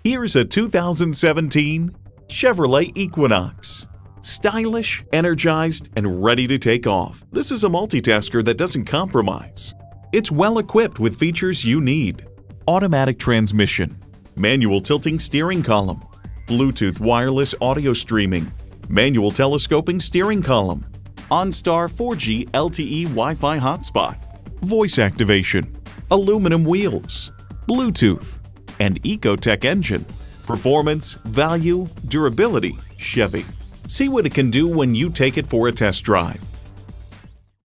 Here's a 2017 Chevrolet Equinox. Stylish, energized, and ready to take off, this is a multitasker that doesn't compromise. It's well equipped with features you need: automatic transmission, manual tilting steering column, Bluetooth wireless audio streaming, manual telescoping steering column, OnStar 4G LTE Wi-Fi hotspot, voice activation, aluminum wheels, Bluetooth, and Ecotech engine. Performance, value, durability, Chevy. See what it can do when you take it for a test drive.